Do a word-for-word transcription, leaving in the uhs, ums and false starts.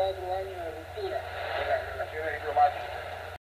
cuatro años de ruptura en las relaciones diplomáticas.